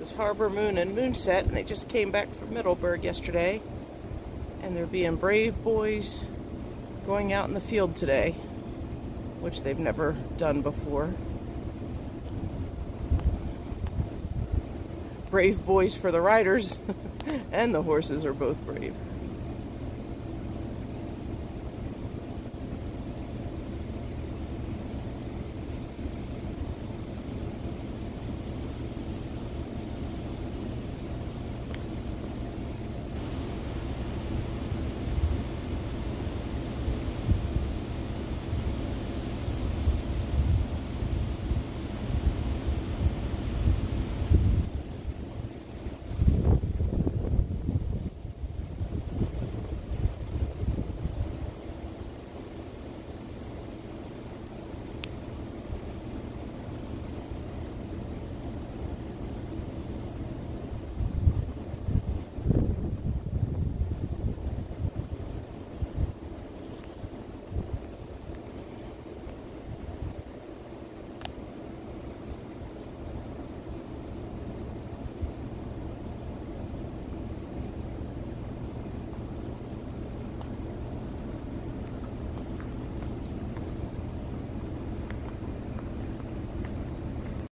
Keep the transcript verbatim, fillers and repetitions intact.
It's Harbor Moon and Moonset, and they just came back from Middleburg yesterday. And they're being brave boys going out in the field today, which they've never done before. Brave boys for the riders, and the horses are both brave.